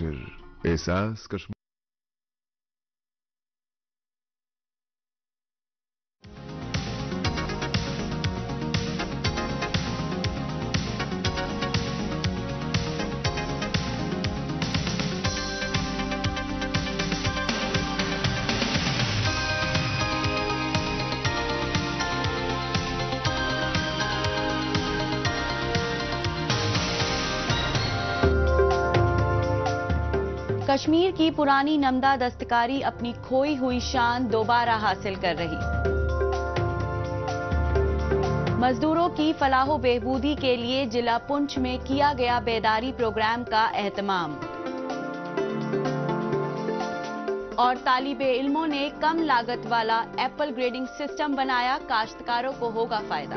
फिर एहसास कश्मीर। कश्मीर की पुरानी नमदा दस्तकारी अपनी खोई हुई शान दोबारा हासिल कर रही। मजदूरों की फलाहो बेहबूदी के लिए जिला पुंछ में किया गया बेदारी प्रोग्राम का एहतमाम। और तालिबे इल्मों ने कम लागत वाला एप्पल ग्रेडिंग सिस्टम बनाया, काश्तकारों को होगा फायदा।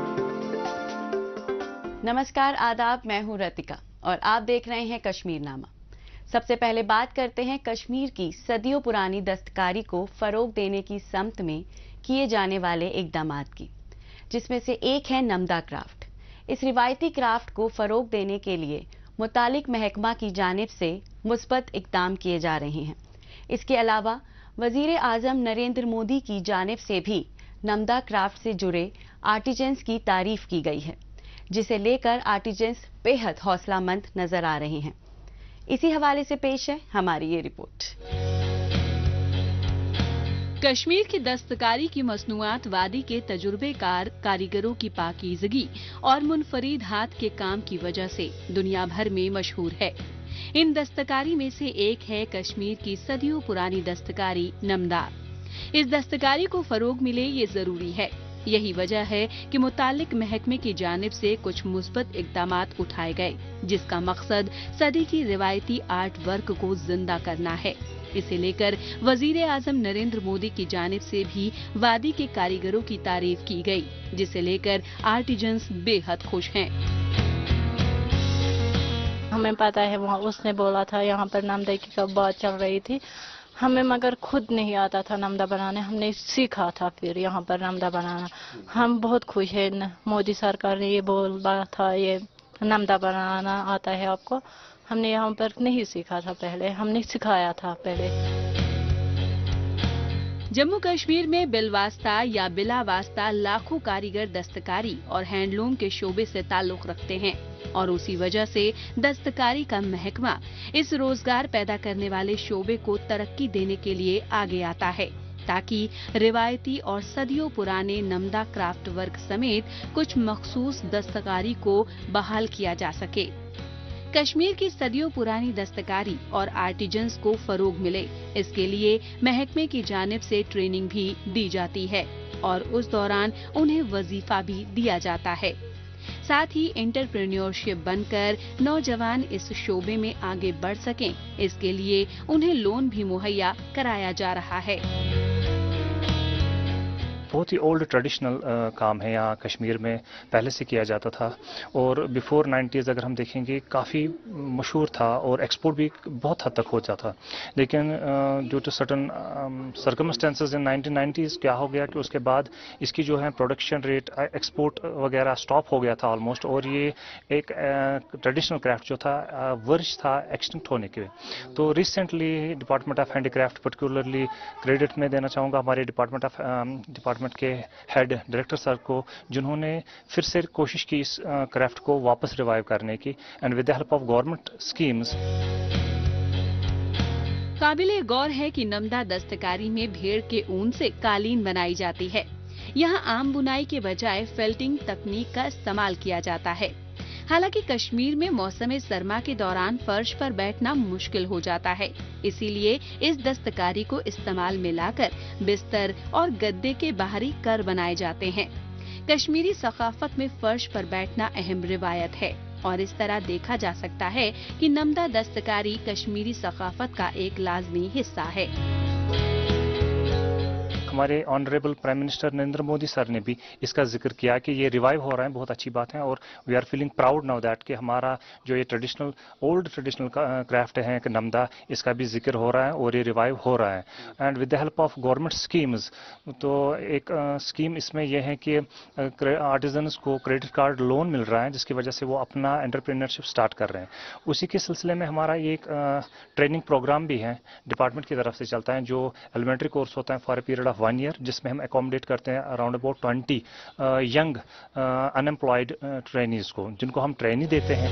नमस्कार, आदाब, मैं हूं रतिका और आप देख रहे हैं कश्मीर नामा। सबसे पहले बात करते हैं कश्मीर की सदियों पुरानी दस्तकारी को फरोग देने की समत में किए जाने वाले इकदामात की, जिसमें से एक है नमदा क्राफ्ट। इस रिवायती क्राफ्ट को फरोग देने के लिए मुतालिक महकमा की जानिब से मुस्बत इकदाम किए जा रहे हैं। इसके अलावा वजीर आजम नरेंद्र मोदी की जानिब से भी नमदा क्राफ्ट से जुड़े आर्टिजन्स की तारीफ की गई है, जिसे लेकर आर्टिजन्स बेहद हौसलामंद नजर आ रहे हैं। इसी हवाले से पेश है हमारी ये रिपोर्ट। कश्मीर की दस्तकारी की मसनूआत वादी के तजुर्बेकार कारीगरों की पाकीज़गी और मुनफरीद हाथ के काम की वजह से दुनिया भर में मशहूर है। इन दस्तकारी में से एक है कश्मीर की सदियों पुरानी दस्तकारी नमदा। इस दस्तकारी को फरोग मिले ये जरूरी है। यही वजह है कि मुतालिक महकमे की जानिब से कुछ मुस्बत इक़दामात उठाए गए, जिसका मकसद सदी की रिवायती आर्ट वर्क को जिंदा करना है। इसे लेकर वजीर आजम नरेंद्र मोदी की जानिब से भी वादी के कारीगरों की तारीफ की गई, जिसे लेकर आर्टिजन्स बेहद खुश हैं। हमें पता है वहाँ उसने बोला था यहाँ पर नमदा की कब बात चल रही थी, हमें मगर खुद नहीं आता था नमदा बनाने। हमने सीखा था फिर यहाँ पर नमदा बनाना। हम बहुत खुश हैं, मोदी सरकार ने ये बोला था ये नमदा बनाना आता है आपको। हमने यहाँ पर नहीं सीखा था पहले, हमने सिखाया था पहले। जम्मू कश्मीर में बिलवास्ता या बिला वास्ता लाखों कारीगर दस्तकारी और हैंडलूम के शोबे से ताल्लुक रखते हैं और उसी वजह से दस्तकारी का महकमा इस रोजगार पैदा करने वाले शोबे को तरक्की देने के लिए आगे आता है, ताकि रिवायती और सदियों पुराने नमदा क्राफ्ट वर्क समेत कुछ मखसूस दस्तकारी को बहाल किया जा सके। कश्मीर की सदियों पुरानी दस्तकारी और आर्टिजन्स को फरोग मिले, इसके लिए महकमे की जानिब से ट्रेनिंग भी दी जाती है और उस दौरान उन्हें वजीफा भी दिया जाता है। साथ ही एंटरप्रेन्योरशिप बनकर नौजवान इस शोबे में आगे बढ़ सकें, इसके लिए उन्हें लोन भी मुहैया कराया जा रहा है। बहुत ही ओल्ड ट्रेडिशनल काम है, यहाँ कश्मीर में पहले से किया जाता था और बिफोर 90s अगर हम देखेंगे काफ़ी मशहूर था और एक्सपोर्ट भी बहुत हद तक हो जाता। लेकिन due to certain circumstances in 1990s क्या हो गया कि उसके बाद इसकी जो है प्रोडक्शन रेट, एक्सपोर्ट वगैरह स्टॉप हो गया था ऑलमोस्ट, और ये एक ट्रेडिशनल क्राफ्ट जो था वर्ज था एक्सटिंक्ट होने के। तो recently department of handicraft particularly credit में देना चाहूँगा हमारे डिपार्टमेंट के हेड डायरेक्टर सर को, जिन्होंने फिर से कोशिश की इस क्राफ्ट को वापस रिवाइव करने की and with the help of government schemes. काबिले गौर है कि नमदा दस्तकारी में भेड़ के ऊन से कालीन बनाई जाती है। यहाँ आम बुनाई के बजाय फेल्टिंग तकनीक का इस्तेमाल किया जाता है। हालांकि कश्मीर में मौसम सरमा के दौरान फर्श पर बैठना मुश्किल हो जाता है, इसीलिए इस दस्तकारी को इस्तेमाल में लाकर बिस्तर और गद्दे के बाहरी कर बनाए जाते हैं। कश्मीरी सकाफत में फर्श पर बैठना अहम रिवायत है और इस तरह देखा जा सकता है कि नमदा दस्तकारी कश्मीरी सकाफत का एक लाजमी हिस्सा है। हमारे honourable prime minister Narendra Modi sir ने भी इसका जिक्र किया कि ये रिवाइव हो रहा है, बहुत अच्छी बात है। और we are feeling proud now that कि हमारा जो ये ओल्ड ट्रेडिशनल क्राफ्ट है कि नमदा, इसका भी जिक्र हो रहा है और ये रिवाइव हो रहा है। And with the help of government schemes, तो एक स्कीम इसमें यह है कि आर्टिजन्स को क्रेडिट कार्ड लोन मिल रहा है, जिसकी वजह से वो अपना एंटरप्रेन्योरशिप स्टार्ट कर रहे हैं। उसी के सिलसिले में हमारा ये एक ट्रेनिंग प्रोग्राम भी है, डिपार्टमेंट की तरफ से चलता है, जो एलिमेंट्री कोर्स होता है for a period of 1 year, जिसमें हम अकोमोडेट करते हैं around about 20 young unemployed trainees को, जिनको हम ट्रेनिंग देते हैं।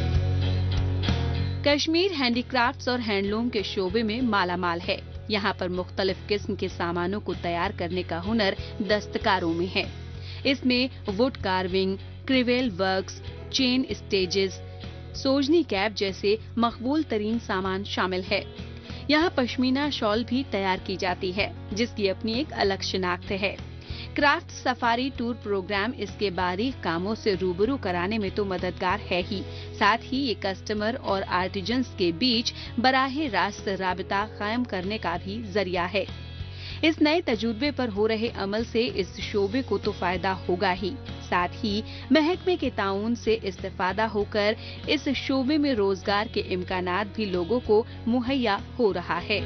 कश्मीर हैंडीक्राफ्ट्स और हैंडलूम के शोबे में मालामाल है। यहाँ पर मुख्तलिफ किस्म के सामानों को तैयार करने का हुनर दस्तकारों में है। इसमें wood carving, crewel works, chain stitches, sozni cap जैसे मकबूल तरीन सामान शामिल है। यहाँ पश्मीना शॉल भी तैयार की जाती है, जिसकी अपनी एक अलग शिनाख्त है। क्राफ्ट सफारी टूर प्रोग्राम इसके बारीक कामों से रूबरू कराने में तो मददगार है ही, साथ ही ये कस्टमर और आर्टिजन्स के बीच बराह रास्त राबता कायम करने का भी जरिया है। इस नए तजुर्बे पर हो रहे अमल से इस शोबे को तो फायदा होगा ही, साथ ही महकमे के ताउन से इस्तेफादा होकर इस शोबे में रोजगार के इम्कानात भी लोगों को मुहैया हो रहा है।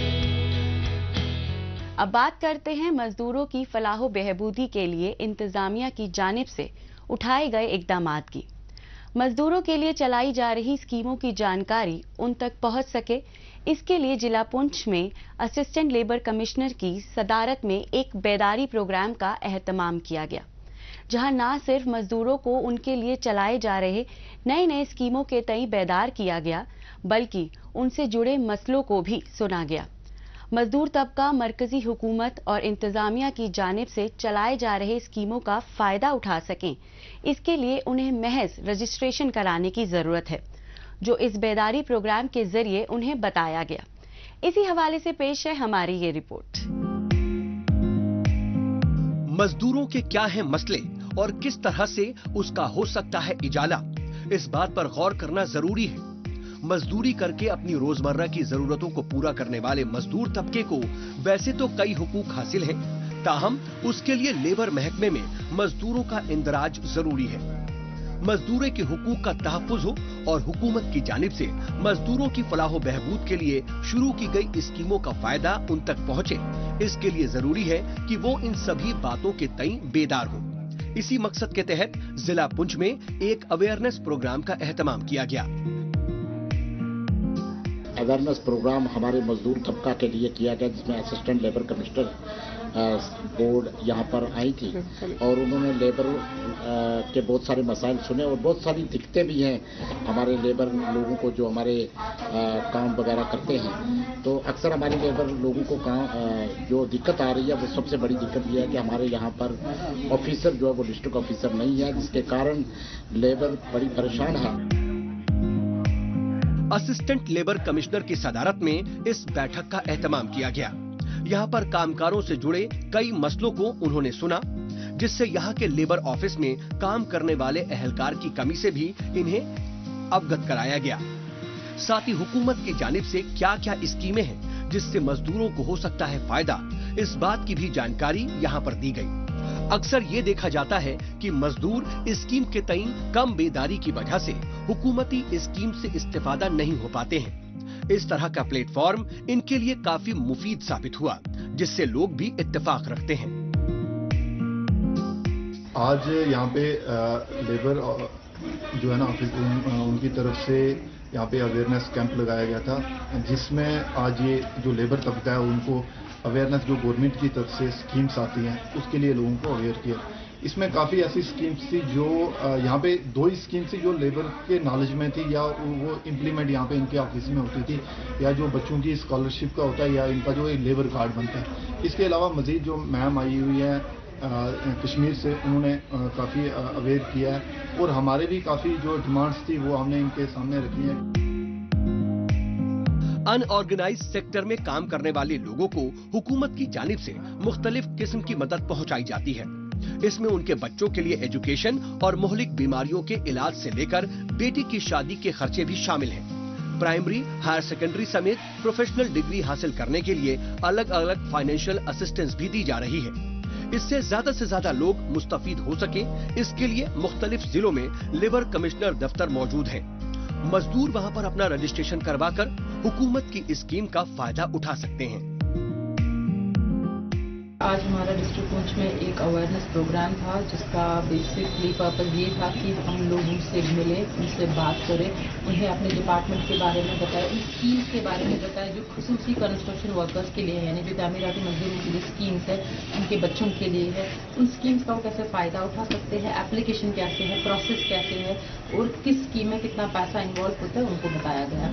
अब बात करते हैं मजदूरों की फलाहो बहबूदी के लिए इंतजामिया की जानिब से उठाए गए इकदामात की। मजदूरों के लिए चलाई जा रही स्कीमों की जानकारी उन तक पहुंच सके, इसके लिए जिला पुंछ में असिस्टेंट लेबर कमिश्नर की सदारत में एक बेदारी प्रोग्राम का एहतमाम किया गया, जहां न सिर्फ मजदूरों को उनके लिए चलाए जा रहे नए स्कीमों के तई बेदार किया गया, बल्कि उनसे जुड़े मसलों को भी सुना गया। मजदूर तबका मरकजी हुकूमत और इंतजामिया की जानिब से चलाए जा रहे स्कीमों का फायदा उठा सकें, इसके लिए उन्हें महज रजिस्ट्रेशन कराने की जरूरत है, जो इस बेदारी प्रोग्राम के जरिए उन्हें बताया गया। इसी हवाले से पेश है हमारी ये रिपोर्ट। मजदूरों के क्या हैं मसले और किस तरह से उसका हो सकता है इजाला, इस बात पर गौर करना जरूरी है। मजदूरी करके अपनी रोजमर्रा की जरूरतों को पूरा करने वाले मजदूर तबके को वैसे तो कई हुकूक हासिल हैं, ताहम उसके लिए लेबर महकमे में मजदूरों का इंदराज जरूरी है। मजदूरों के हुकूक का तहफ्फुज हो और हुकूमत की जानिब से मजदूरों की फलाहो बहबूद के लिए शुरू की गई स्कीमों का फायदा उन तक पहुँचे, इसके लिए जरूरी है कि वो इन सभी बातों के तई बेदार हो। इसी मकसद के तहत जिला पुंछ में एक अवेयरनेस प्रोग्राम का एहतमाम किया गया। अवेयरनेस प्रोग्राम हमारे मजदूर तबका के लिए किया गया, जिसमें असिस्टेंट लेबर कमिश्नर बोर्ड यहाँ पर आई थी और उन्होंने लेबर के बहुत सारे मसाइल सुने और बहुत सारी दिक्कतें भी हैं हमारे लेबर लोगों को जो हमारे काम वगैरह करते हैं। तो अक्सर हमारे लेबर लोगों को काम जो दिक्कत आ रही है, वो सबसे बड़ी दिक्कत ये है कि हमारे यहाँ पर ऑफिसर जो है वो डिस्ट्रिक्ट ऑफिसर नहीं है, जिसके कारण लेबर बड़ी परेशान है। असिस्टेंट लेबर कमिश्नर की सदारत में इस बैठक का एहतमाम किया गया। यहाँ पर कामगारों से जुड़े कई मसलों को उन्होंने सुना, जिससे यहाँ के लेबर ऑफिस में काम करने वाले अहलकार की कमी से भी इन्हें अवगत कराया गया। साथ ही हुकूमत की जानिब से क्या क्या स्कीमें हैं जिससे मजदूरों को हो सकता है फायदा, इस बात की भी जानकारी यहाँ पर दी गई। अक्सर ये देखा जाता है कि मजदूर स्कीम के तई कम बेदारी की वजह से हुकूमती स्कीम से इस्तेफादा नहीं हो पाते हैं। इस तरह का प्लेटफॉर्म इनके लिए काफी मुफीद साबित हुआ, जिससे लोग भी इत्तेफाक रखते हैं। आज यहाँ पे लेबर जो है ना उनकी तरफ से यहाँ पे अवेयरनेस कैंप लगाया गया था, जिसमें आज ये जो लेबर तबका है उनको अवेयरनेस जो गवर्नमेंट की तरफ से स्कीम्स आती हैं उसके लिए लोगों को अवेयर किया। इसमें काफ़ी ऐसी स्कीम्स थी जो यहाँ पे 2 स्कीम्स थी जो लेबर के नॉलेज में थी या वो इम्प्लीमेंट यहाँ पे इनके ऑफिस में होती थी, या जो बच्चों की स्कॉलरशिप का होता है या इनका जो लेबर कार्ड बनता है। इसके अलावा मजीद जो मैम आई हुई है कश्मीर से, उन्होंने काफ़ी अवेयर किया है और हमारे भी काफ़ी जो डिमांड्स थी वो हमने इनके सामने रखी है। अनऑर्गेनाइज्ड सेक्टर में काम करने वाले लोगों को हुकूमत की जानिब से मुख्तलिफ किस्म की मदद पहुंचाई जाती है। इसमें उनके बच्चों के लिए एजुकेशन और मुहलिक बीमारियों के इलाज से लेकर बेटी की शादी के खर्चे भी शामिल हैं। प्राइमरी, हायर सेकेंडरी समेत प्रोफेशनल डिग्री हासिल करने के लिए अलग अलग फाइनेंशियल असिस्टेंस भी दी जा रही है। इससे से ज्यादा लोग मुस्तफीद हो सके, इसके लिए मुख्तलिफ जिलों में लेबर कमिश्नर दफ्तर मौजूद हैं। मजदूर वहां पर अपना रजिस्ट्रेशन करवाकर हुकूमत की स्कीम का फायदा उठा सकते हैं। आज हमारा डिस्ट्रिक्ट पुंछ में एक अवेयरनेस प्रोग्राम था, जिसका बेसिकली पर्पस ये था कि हम लोग उनसे मिलें, उनसे बात करें, उन्हें अपने डिपार्टमेंट के बारे में बताएं, उन स्कीम्स के बारे में बताएं जो खुसूसी कंस्ट्रक्शन वर्कर्स के लिए है, यानी जो तामीराती मजदूरों के लिए स्कीम्स है, उनके बच्चों के लिए है। उन स्कीम्स का वो कैसे फ़ायदा उठा सकते हैं, एप्लीकेशन कैसे है, प्रोसेस कैसे है और किस स्कीम में कितना पैसा इन्वॉल्व होता है, उनको बताया गया।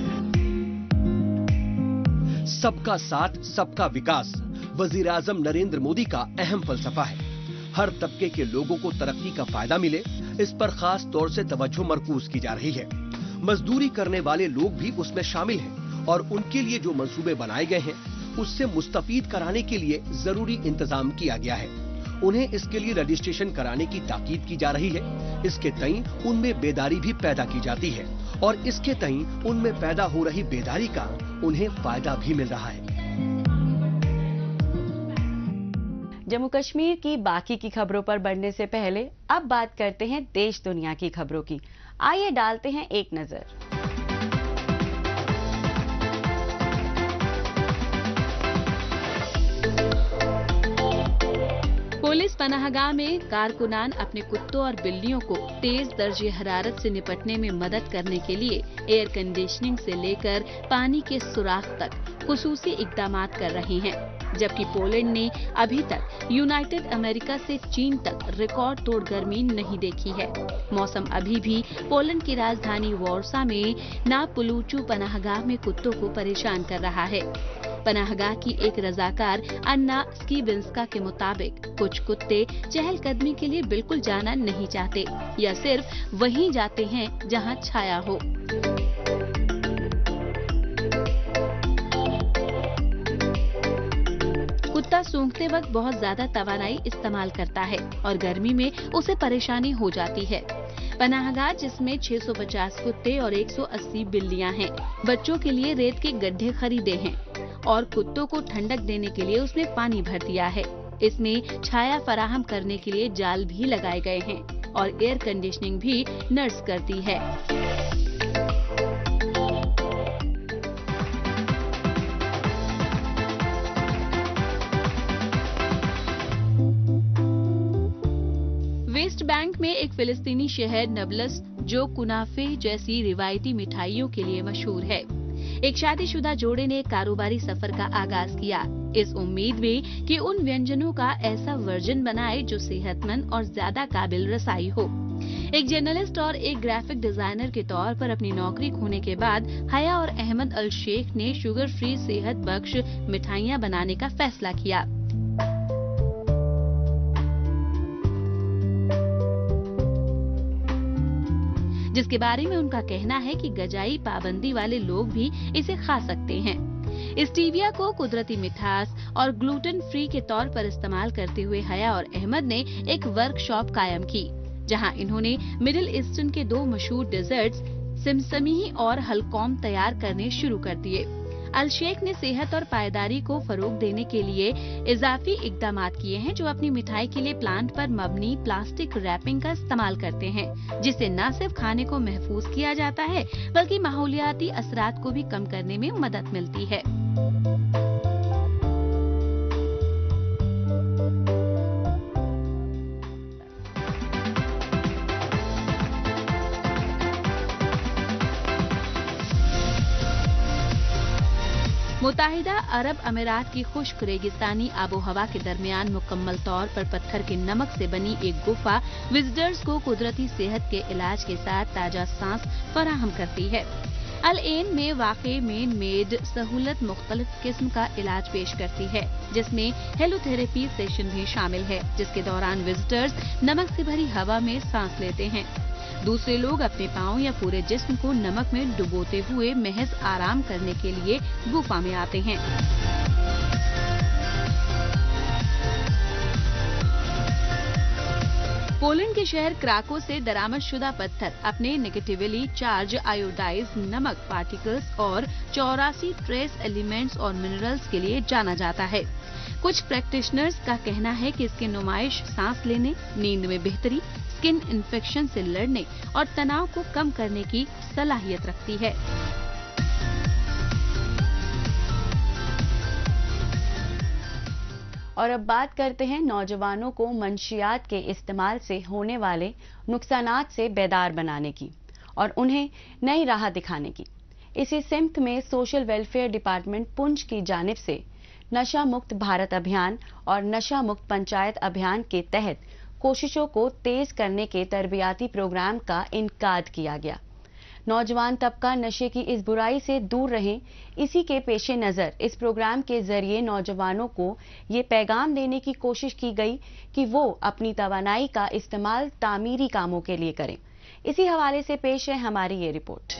सबका साथ, सबका विकास वजीर आजम नरेंद्र मोदी का अहम फलसफा है। हर तबके के लोगों को तरक्की का फायदा मिले, इस पर खास तौर से तवज्जो मरकूज की जा रही है। मजदूरी करने वाले लोग भी उसमें शामिल हैं और उनके लिए जो मंसूबे बनाए गए हैं उससे मुस्तफीद कराने के लिए जरूरी इंतजाम किया गया है। उन्हें इसके लिए रजिस्ट्रेशन कराने की ताकीद की जा रही है। इसके तई उनमें बेदारी भी पैदा की जाती है और इसके तई उनमें पैदा हो रही बेदारी का उन्हें फायदा भी मिल रहा है। जम्मू कश्मीर की बाकी की खबरों पर बढ़ने से पहले अब बात करते हैं देश दुनिया की खबरों की। आइए डालते हैं एक नजर। पुलिस पनाहगाह में कारकुनान अपने कुत्तों और बिल्लियों को तेज दर्जे हरारत से निपटने में मदद करने के लिए एयर कंडीशनिंग से लेकर पानी के सुराख तक खुसूसी इकदाम कर रहे हैं, जबकि पोलैंड ने अभी तक यूनाइटेड अमेरिका से चीन तक रिकॉर्ड तोड़ गर्मी नहीं देखी है। मौसम अभी भी पोलैंड की राजधानी वॉर्सा में नापुलुचू पनाहगाह में कुत्तों को परेशान कर रहा है। पनाहगाह की एक रजाकार अन्ना स्कीबिंस्का के मुताबिक कुछ कुत्ते चहलकदमी के लिए बिल्कुल जाना नहीं चाहते या सिर्फ वहीं जाते हैं जहां छाया हो। कुत्ता सूंघते वक्त बहुत ज्यादा तवानाई इस्तेमाल करता है और गर्मी में उसे परेशानी हो जाती है। पनाहगाह जिसमें 650 कुत्ते और 180 बिल्लियां हैं, बच्चों के लिए रेत के गड्ढे खरीदे हैं और कुत्तों को ठंडक देने के लिए उसमें पानी भर दिया है। इसमें छाया फराहम करने के लिए जाल भी लगाए गए हैं और एयर कंडीशनिंग भी नर्स करती है। वेस्ट बैंक में एक फिलिस्तीनी शहर नबलस जो कुनाफे जैसी रिवायती मिठाइयों के लिए मशहूर है, एक शादीशुदा जोड़े ने कारोबारी सफर का आगाज किया, इस उम्मीद में कि उन व्यंजनों का ऐसा वर्जन बनाए जो सेहतमंद और ज्यादा काबिल रसाई हो। एक जर्नलिस्ट और एक ग्राफिक डिजाइनर के तौर पर अपनी नौकरी खोने के बाद हया और अहमद अल शेख ने शुगर फ्री सेहत बख्श मिठाइयां बनाने का फैसला किया। जिसके बारे में उनका कहना है कि गजाई पाबंदी वाले लोग भी इसे खा सकते हैं। स्टीविया को कुदरती मिठास और ग्लूटेन फ्री के तौर पर इस्तेमाल करते हुए हया और अहमद ने एक वर्कशॉप कायम की, जहां इन्होंने मिडिल ईस्टर्न के 2 मशहूर डेजर्ट्स सिमसमी और हलकौम तैयार करने शुरू कर दिए। अल शेख ने सेहत और पायदारी को फरोग देने के लिए इजाफी इकदाम किए हैं, जो अपनी मिठाई के लिए प्लांट पर मबनी प्लास्टिक रैपिंग का इस्तेमाल करते हैं, जिससे न सिर्फ खाने को महफूज किया जाता है बल्कि माहौलियाती असरात को भी कम करने में मदद मिलती है। मुत्ताहिदा अरब अमीरात की खुश्क रेगिस्तानी आबो हवा के दरमियान मुकम्मल तौर पर पत्थर के नमक से बनी एक गुफा विजिटर्स को कुदरती सेहत के इलाज के साथ ताजा सांस फराहम करती है। अल एन में वाक़े मेन मेड सहूलत मुख्तलिफ किस्म का इलाज पेश करती है, जिसमें हेलोथेरेपी सेशन भी शामिल है, जिसके दौरान विजिटर्स नमक से भरी हवा में सांस लेते हैं। दूसरे लोग अपने पांव या पूरे जिस्म को नमक में डुबोते हुए महज आराम करने के लिए गुफा में आते हैं। पोलैंड के शहर क्राको से दरामदशुदा पत्थर अपने नेगेटिवली चार्ज आयोडाइज नमक पार्टिकल्स और 84 ट्रेस एलिमेंट्स और मिनरल्स के लिए जाना जाता है। कुछ प्रैक्टिशनर्स का कहना है कि इसकी नुमाइश सांस लेने, नींद में बेहतरी, स्किन इन्फेक्शन से लड़ने और तनाव को कम करने की सलाहियत रखती है। और अब बात करते हैं नौजवानों को मंशियात के इस्तेमाल से होने वाले नुकसानात से बेदार बनाने की और उन्हें नई राह दिखाने की। इसी सिमत में सोशल वेलफेयर डिपार्टमेंट पुंछ की जानिब से नशा मुक्त भारत अभियान और नशा मुक्त पंचायत अभियान के तहत कोशिशों को तेज करने के तरबियाती प्रोग्राम का इनकाद किया गया। नौजवान तबका नशे की इस बुराई से दूर रहें, इसी के पेशे नज़र इस प्रोग्राम के जरिए नौजवानों को ये पैगाम देने की कोशिश की गई कि वो अपनी तवानाई का इस्तेमाल तामीरी कामों के लिए करें। इसी हवाले से पेश है हमारी ये report.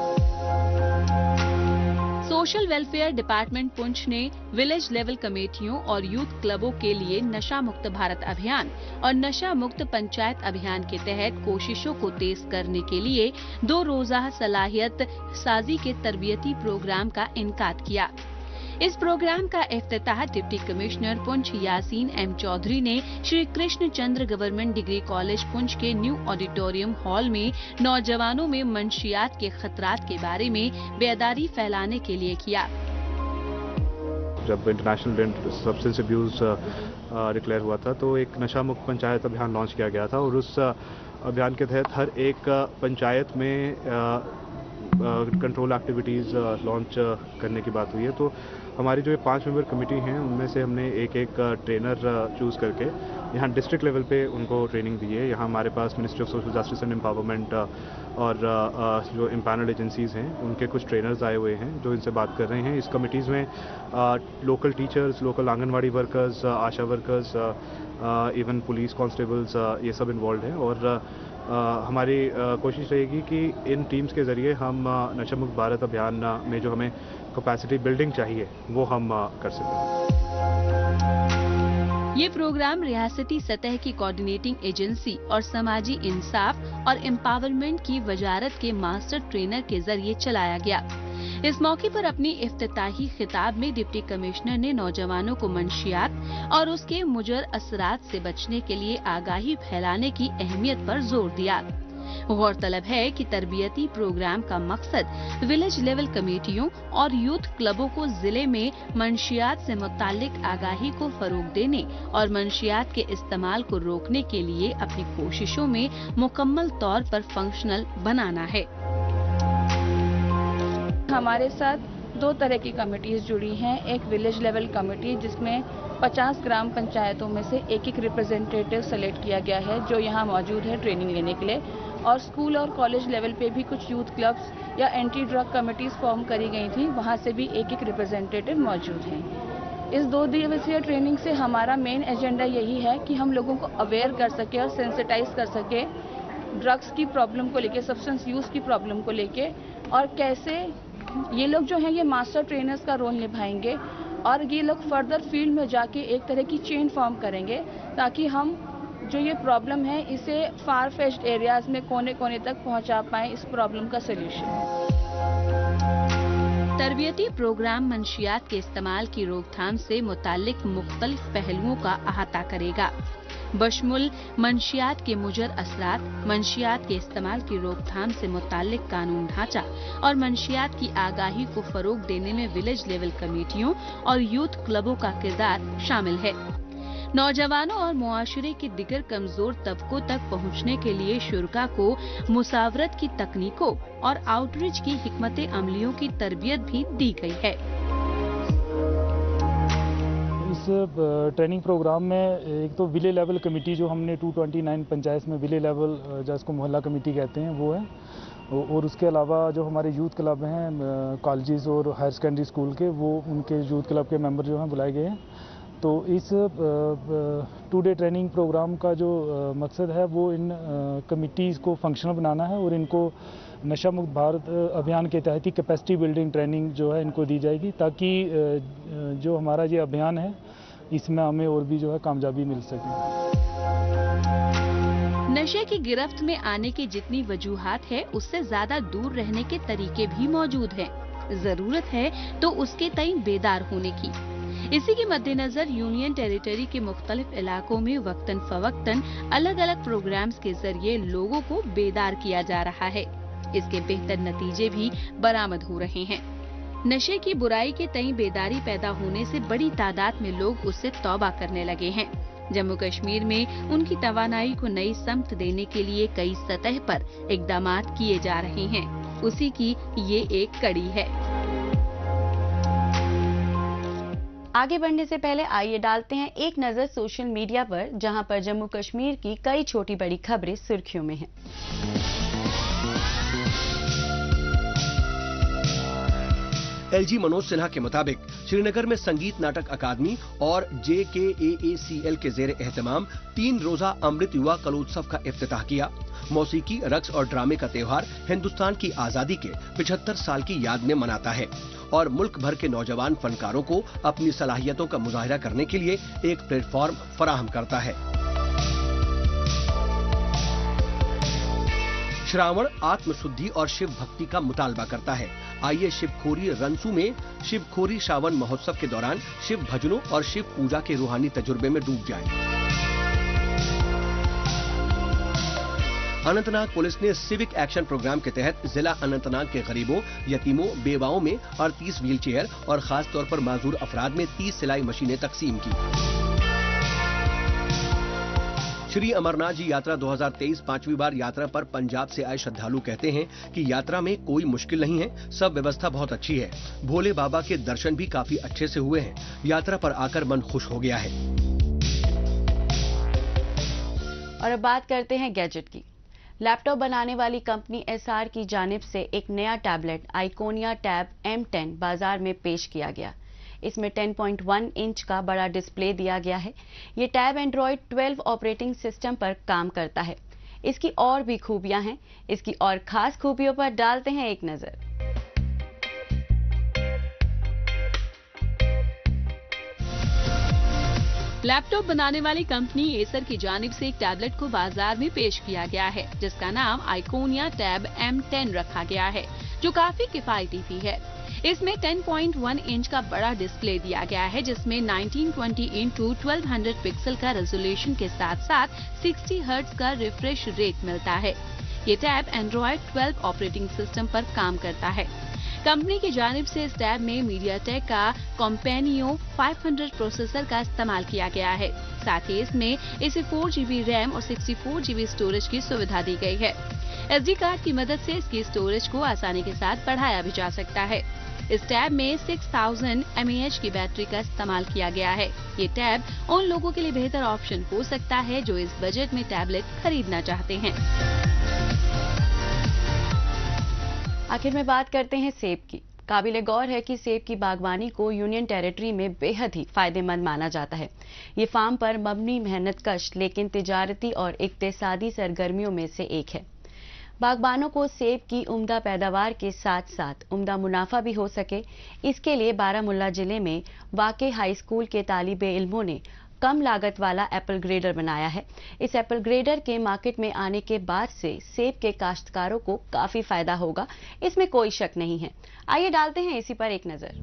Social welfare department Poonch ने विलेज लेवल कमेटियों और यूथ क्लबों के लिए नशा मुक्त भारत अभियान और नशा मुक्त पंचायत अभियान के तहत कोशिशों को तेज करने के लिए 2 रोजा सलाहियत साजी के तरबियती प्रोग्राम का इनकाद किया। इस प्रोग्राम का इफ्तिताह deputy commissioner Poonch Yasin M Chaudhary ने Shri Krishna Chandra government degree college Poonch के न्यू ऑडिटोरियम हॉल में नौजवानों में मंशियात के खतरात के बारे में बेदारी फैलाने के लिए किया। जब international day substance abuse declare हुआ था तो एक नशा मुक्त पंचायत अभियान लॉन्च किया गया था और उस अभियान के तहत हर एक पंचायत में कंट्रोल एक्टिविटीज़ लॉन्च करने की बात हुई है। तो हमारी जो ये 5 मेंबर कमेटी हैं उनमें से हमने एक ट्रेनर चूज़ करके यहाँ डिस्ट्रिक्ट लेवल पे उनको ट्रेनिंग दी है। यहाँ हमारे पास ministry of social justice and empowerment और जो एम्पैनल्ड एजेंसीज़ हैं उनके कुछ ट्रेनर्स आए हुए हैं जो इनसे बात कर रहे हैं। इस कमिटीज़ में local teachers, local anganwadi workers, ASHA workers, even police constables, ये सब इन्वॉल्व हैं और हमारी कोशिश रहेगी कि इन टीम्स के ज़रिए हम नशा मुक्त भारत अभियान में जो हमें कैपेसिटी बिल्डिंग चाहिए वो हम कर सकें। ये प्रोग्राम रियासती सतह की कोऑर्डिनेटिंग एजेंसी और समाजी इंसाफ और एम्पावरमेंट की वजारत के मास्टर ट्रेनर के जरिए चलाया गया। इस मौके पर अपनी इफ्तिताही खिताब में डिप्टी कमिश्नर ने नौजवानों को मंशियात और उसके मुजर असरात से बचने के लिए आगाही फैलाने की अहमियत पर जोर दिया। गौरतलब है कि तरबियती प्रोग्राम का मकसद विलेज लेवल कमेटियों और यूथ क्लबों को जिले में मंशियात से मुताल्लिक आगाही को फरोग देने और मंशियात के इस्तेमाल को रोकने के लिए अपनी कोशिशों में मुकम्मल तौर पर फंक्शनल बनाना है। हमारे साथ 2 तरह की कमिटीज जुड़ी हैं। एक विलेज लेवल कमेटी जिसमें 50 ग्राम पंचायतों में से एक रिप्रेजेंटेटिव सेलेक्ट किया गया है जो यहाँ मौजूद है ट्रेनिंग लेने के लिए, और स्कूल और कॉलेज लेवल पे भी कुछ यूथ क्लब्स या एंटी ड्रग कमिटीज फॉर्म करी गई थी, वहाँ से भी एक रिप्रेजेंटेटिव मौजूद हैं। इस 2 दिवसीय ट्रेनिंग से हमारा मेन एजेंडा यही है कि हम लोगों को अवेयर कर सके और सेंसिटाइज कर सके ड्रग्स की प्रॉब्लम को लेके, सब्सटेंस यूज़ की प्रॉब्लम को लेके, और कैसे ये लोग जो हैं ये मास्टर ट्रेनर्स का रोल निभाएंगे और ये लोग फर्दर फील्ड में जाके एक तरह की चेन फॉर्म करेंगे ताकि हम जो ये प्रॉब्लम है इसे फार फेच्ड एरियाज में कोने कोने तक पहुंचा पाएं, इस प्रॉब्लम का सलूशन। तरबियती प्रोग्राम मंशियात के इस्तेमाल की रोकथाम से मुताल्लिक मुख्तलिफ पहलुओं का अहाता करेगा, बशमुल मंशियात के मुजर असरात, मंशियात के इस्तेमाल की रोकथाम से मुताल्लिक कानून ढांचा और मंशियात की आगाही को फरोग देने में विलेज लेवल कमेटियों और यूथ क्लबों का किरदार शामिल है। नौजवानों और मुआशरे के दिगर कमजोर तबकों तक पहुंचने के लिए शुरका को मुसावरत की तकनीकों और आउटरीच की हिकमत अमलियों की तरबियत भी दी गई है। इस ट्रेनिंग प्रोग्राम में एक तो विलेज लेवल कमेटी जो हमने 229 पंचायत में विलेज लेवल जिसको मोहल्ला कमेटी कहते हैं वो है, और उसके अलावा जो हमारे यूथ क्लब हैं कॉलेजेस और हायर सेकेंडरी स्कूल के, वो उनके यूथ क्लब के मेंबर जो हैं बुलाए गए हैं। तो इस 2 डे ट्रेनिंग प्रोग्राम का जो मकसद है वो इन कमिटीज़ को फंक्शनल बनाना है और इनको नशा मुक्त भारत अभियान के तहत ही कैपेसिटी बिल्डिंग ट्रेनिंग जो है इनको दी जाएगी ताकि जो हमारा ये अभियान है इसमें हमें और भी जो है कामयाबी मिल सके। नशे की गिरफ्त में आने की जितनी वजूहात है उससे ज्यादा दूर रहने के तरीके भी मौजूद हैं। जरूरत है तो उसके तय बेदार होने की। इसी के मद्देनजर यूनियन टेरिटरी के मुख्तलिफ इलाकों में वक्तन फवक्तन अलग अलग प्रोग्राम्स के जरिए लोगों को बेदार किया जा रहा है। इसके बेहतर नतीजे भी बरामद हो रहे हैं। नशे की बुराई के तय बेदारी पैदा होने से बड़ी तादाद में लोग उससे तौबा करने लगे हैं। जम्मू कश्मीर में उनकी तवानाई को नई समत देने के लिए कई सतह पर इक़दामात किए जा रहे हैं। उसी की ये एक कड़ी है। आगे बढ़ने से पहले आइए डालते हैं एक नजर सोशल मीडिया पर, जहां पर जम्मू कश्मीर की कई छोटी बड़ी खबरें सुर्खियों में हैं। एलजी मनोज सिन्हा के मुताबिक श्रीनगर में संगीत नाटक अकादमी और JKAACL के जेर एहतमाम 3 रोजा अमृत युवा कलोत्सव का इफ्तिताह किया। मौसीकी, रक्स और ड्रामे का त्योहार हिंदुस्तान की आजादी के 75 साल की याद में मनाता है और मुल्क भर के नौजवान फनकारों को अपनी सलाहियतों का मुजाहिरा करने के लिए एक प्लेटफॉर्म फराहम करता है। श्रावण आत्मशुद्धि और शिव भक्ति का मुतालबा करता है। आइए शिवखोरी रंसू में शिवखोरी श्रावण महोत्सव के दौरान शिव भजनों और शिव पूजा के रूहानी तजुर्बे में डूब जाएं। अनंतनाग पुलिस ने सिविक एक्शन प्रोग्राम के तहत जिला अनंतनाग के गरीबों, यतीमों, बेवाओं में 38 व्हील चेयर और खास तौर पर माजूर अफराद में 30 सिलाई मशीनें तकसीम की। श्री अमरनाथ जी यात्रा 2023 5वीं बार यात्रा पर पंजाब से आए श्रद्धालु कहते हैं कि यात्रा में कोई मुश्किल नहीं है, सब व्यवस्था बहुत अच्छी है। भोले बाबा के दर्शन भी काफी अच्छे से हुए हैं। यात्रा पर आकर मन खुश हो गया है। और अब बात करते हैं गैजेट की। लैपटॉप बनाने वाली कंपनी एसआर की जानिब से एक नया टैबलेट आइकोनिया टैब M10 बाजार में पेश किया गया। इसमें 10.1 इंच का बड़ा डिस्प्ले दिया गया है। ये टैब एंड्रॉयड 12 ऑपरेटिंग सिस्टम पर काम करता है। इसकी और भी खूबियां हैं। इसकी और खास खूबियों पर डालते हैं एक नजर। लैपटॉप बनाने वाली कंपनी एसर की जानिब से एक टैबलेट को बाजार में पेश किया गया है, जिसका नाम आइकोनिया टैब M10 रखा गया है, जो काफी किफायती भी है। इसमें 10.1 इंच का बड़ा डिस्प्ले दिया गया है, जिसमें 1920x1200 पिक्सल का रेजोल्यूशन के साथ साथ 60 हर्ट्ज का रिफ्रेश रेट मिलता है। ये टैब एंड्रॉयड 12 ऑपरेटिंग सिस्टम पर काम करता है। कंपनी की जानिब से इस टैब में मीडियाटेक का कॉम्पेनियो 500 प्रोसेसर का इस्तेमाल किया गया है। साथ ही इसमें इसे 4GB रैम और 64GB स्टोरेज की सुविधा दी गई है। SD कार्ड की मदद से इसकी स्टोरेज को आसानी के साथ बढ़ाया भी जा सकता है। इस टैब में 6000 mAh की बैटरी का इस्तेमाल किया गया है। ये टैब उन लोगों के लिए बेहतर ऑप्शन हो सकता है जो इस बजट में टैबलेट खरीदना चाहते हैं। आखिर में बात करते हैं सेब की। काबिले गौर है कि सेब की बागवानी को यूनियन टेरिटरी में बेहद ही फायदेमंद माना जाता है। ये फार्म पर मबनी मेहनत कश लेकिन तिजारती और इक्तिसादी सरगर्मियों में से एक है। बागबानों को सेब की उम्दा पैदावार के साथ साथ उम्दा मुनाफा भी हो सके, इसके लिए बारामुल्ला जिले में वाक़े हाई स्कूल के तालिबे इल्मों ने कम लागत वाला एप्पल ग्रेडर बनाया है। इस एप्पल ग्रेडर के मार्केट में आने के बाद से सेब के काश्तकारों को काफी फायदा होगा, इसमें कोई शक नहीं है। आइए डालते हैं इसी पर एक नजर।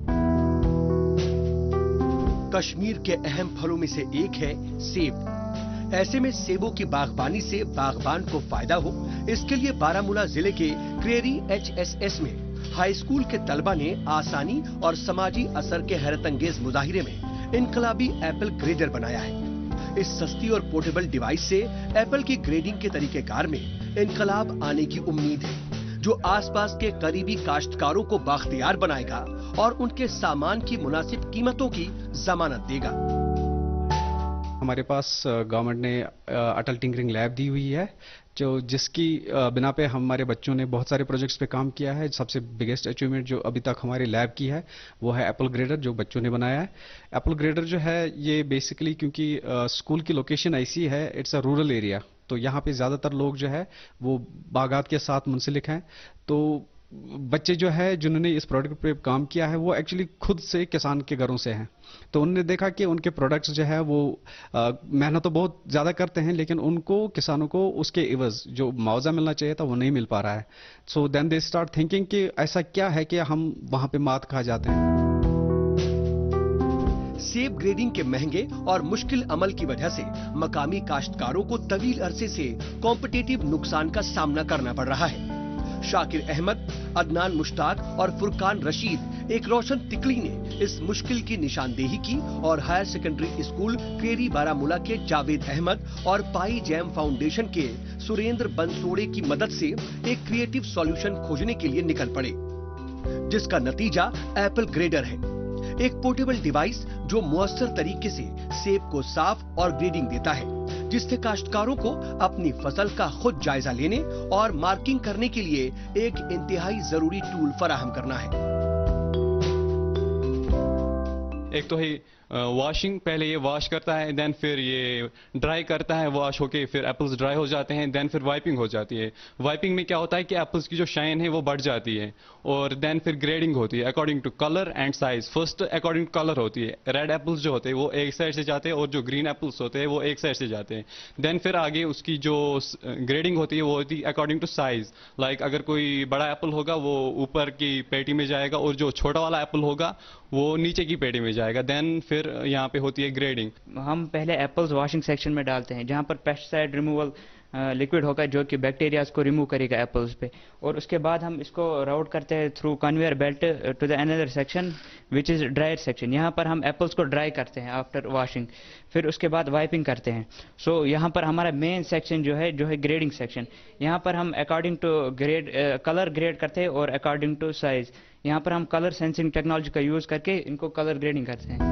कश्मीर के अहम फलों में से एक है सेब। ऐसे में सेबों की बागबानी से बागबान को फायदा हो, इसके लिए बारामूला जिले के क्रेरी HSS में हाई स्कूल के तलबा ने आसानी और समाजी असर के हैरतअंगेज मुजाहिरे में इनकलाबी एप्पल ग्रेडर बनाया है। इस सस्ती और पोर्टेबल डिवाइस से एप्पल की ग्रेडिंग के तरीकेकार में इनकलाब आने की उम्मीद है, जो आसपास के करीबी काश्तकारों को बाख्तियार बनाएगा और उनके सामान की मुनासिब कीमतों की जमानत देगा। हमारे पास गवर्नमेंट ने अटल टिंकरिंग लैब दी हुई है, जो जिसकी बिना पे हमारे बच्चों ने बहुत सारे प्रोजेक्ट्स पे काम किया है। सबसे बिगेस्ट अचीवमेंट जो अभी तक हमारे लैब की है वो है एप्पल ग्रेडर, जो बच्चों ने बनाया है। एप्पल ग्रेडर जो है ये बेसिकली क्योंकि स्कूल की लोकेशन ऐसी है, इट्स अ रूरल एरिया, तो यहाँ पे ज़्यादातर लोग जो है वो बागात के साथ मुंसलिक हैं, तो बच्चे जो है जिन्होंने इस प्रोडक्ट पे काम किया है वो एक्चुअली खुद से किसान के घरों से हैं, तो उन्होंने देखा कि उनके प्रोडक्ट्स जो है वो मेहनत तो बहुत ज़्यादा करते हैं लेकिन उनको किसानों को उसके इवज जो मुआवजा मिलना चाहिए था वो नहीं मिल पा रहा है। So then they start thinking कि ऐसा क्या है कि हम वहाँ पे मात खा जाते हैं। सेब ग्रेडिंग के महंगे और मुश्किल अमल की वजह से मकामी काश्तकारों को तवील अरसे से कॉम्पिटिटिव नुकसान का सामना करना पड़ रहा है। शाकिर अहमद, अदनान मुश्ताक और फुरकान रशीद एक रोशन तिकड़ी ने इस मुश्किल की निशानदेही की और higher secondary school Kreeri Baramulla के जावेद अहमद और पाई जैम फाउंडेशन के सुरेंद्र बंसोड़े की मदद से एक क्रिएटिव सॉल्यूशन खोजने के लिए निकल पड़े, जिसका नतीजा एप्पल ग्रेडर है, एक पोर्टेबल डिवाइस जो मुअस्सर तरीके से सेब को साफ और ग्रेडिंग देता है, जिससे काश्तकारों को अपनी फसल का खुद जायजा लेने और मार्किंग करने के लिए एक इंतहाई जरूरी टूल फराहम करना है। एक तो है वॉशिंग, पहले ये वॉश करता है, देन फिर ये ड्राई करता है, वॉश होके फिर एप्पल्स ड्राई हो जाते हैं, देन फिर वाइपिंग हो जाती है। वाइपिंग में क्या होता है कि एप्पल्स की जो शाइन है वो बढ़ जाती है, और देन फिर ग्रेडिंग होती है according to colour and size. First according to colour होती है, रेड एप्पल्स जो होते हैं वो एक साइड से जाते हैं और जो ग्रीन एप्पल्स होते हैं वो एक साइड से जाते हैं। देन फिर आगे उसकी जो ग्रेडिंग होती है वो होती है अकॉर्डिंग टू साइज, लाइक अगर कोई बड़ा एप्पल होगा वो ऊपर की पेटी में जाएगा और जो छोटा वाला एप्पल होगा वो नीचे की पेटी में जाएगा। देन फिर यहाँ पे होती है ग्रेडिंग। हम पहले एप्पल्स वॉशिंग सेक्शन में डालते हैं जहाँ पर पेस्टिसाइड रिमूवल लिक्विड होगा जो कि बैक्टीरियाज को रिमूव करेगा एप्पल्स पे, और उसके बाद हम इसको राउट करते हैं through conveyor belt to the another section which is dryer section. यहाँ पर हम एप्पल्स को ड्राई करते हैं आफ्टर वॉशिंग, फिर उसके बाद वाइपिंग करते हैं। सो यहाँ पर हमारा मेन सेक्शन जो है ग्रेडिंग सेक्शन। यहाँ पर हम according to grade colour grade करते हैं और अकॉर्डिंग टू साइज। यहाँ पर हम कलर सेंसिंग टेक्नोलॉजी का यूज करके इनको कलर ग्रेडिंग करते हैं।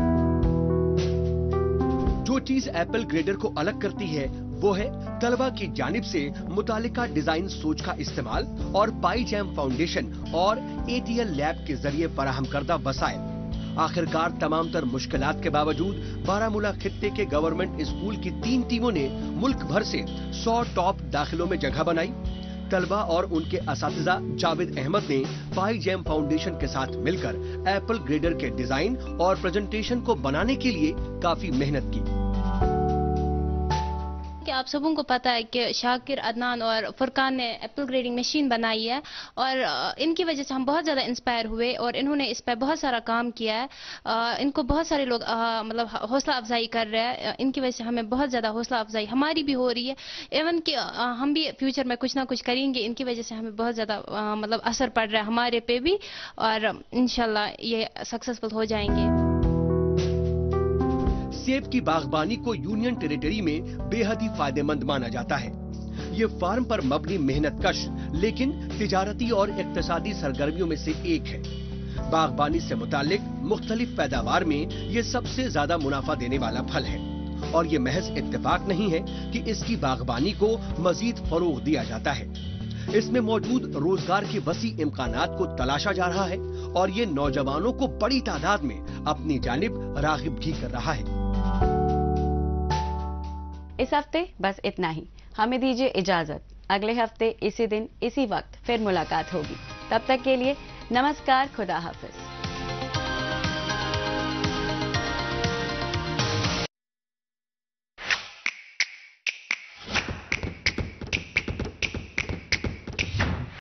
जो चीज एप्पल ग्रेडर को अलग करती है वो है तलबा की जानिब से मुतालिका डिजाइन सोच का इस्तेमाल और पाई जैम फाउंडेशन और ATL लैब के जरिए फराहम करदा वसाइल। आखिरकार तमाम तर मुश्किलात के बावजूद बारामूला खित्ते के गवर्नमेंट स्कूल की 3 टीमों ने मुल्क भर से 100 टॉप दाखिलों में जगह बनाई। तलबा और उनके असातिज़ा जावेद अहमद ने पाई जैम फाउंडेशन के साथ मिलकर एप्पल ग्रेडर के डिजाइन और प्रेजेंटेशन को बनाने के लिए काफी मेहनत की। कि आप सबों को पता है कि शाकिर, अदनान और फुरकान ने एप्पल ग्रेडिंग मशीन बनाई है और इनकी वजह से हम बहुत ज़्यादा इंस्पायर हुए और इन्होंने इस पर बहुत सारा काम किया है। इनको बहुत सारे लोग मतलब हौसला अफजाई कर रहे हैं। इनकी वजह से हमें बहुत ज़्यादा हौसला अफजाई हमारी भी हो रही है। इवन कि हम भी फ्यूचर में कुछ ना कुछ करेंगे। इनकी वजह से हमें बहुत ज़्यादा मतलब असर पड़ रहा है हमारे पे भी, और इंशाल्लाह ये सक्सेसफुल हो जाएंगे। सेब की बागबानी को यूनियन टेरिटरी में बेहद ही फायदेमंद माना जाता है। ये फार्म पर मबनी मेहनत कश लेकिन तिजारती और इक्तिसादी सरगर्मियों में से एक है। बागबानी से मुतालिक मुख्तलिफ पैदावार में ये सबसे ज्यादा मुनाफा देने वाला फल है, और ये महज इत्तेफाक नहीं है कि इसकी बागबानी को मजीद फरोग दिया जाता है। इसमें मौजूद रोजगार के वसी इम्कानात को तलाशा जा रहा है और ये नौजवानों को बड़ी तादाद में अपनी जानिब रागिब भी कर रहा है। इस हफ्ते बस इतना ही। हमें दीजिए इजाजत। अगले हफ्ते इसी दिन इसी वक्त फिर मुलाकात होगी। तब तक के लिए नमस्कार, खुदा हाफिज।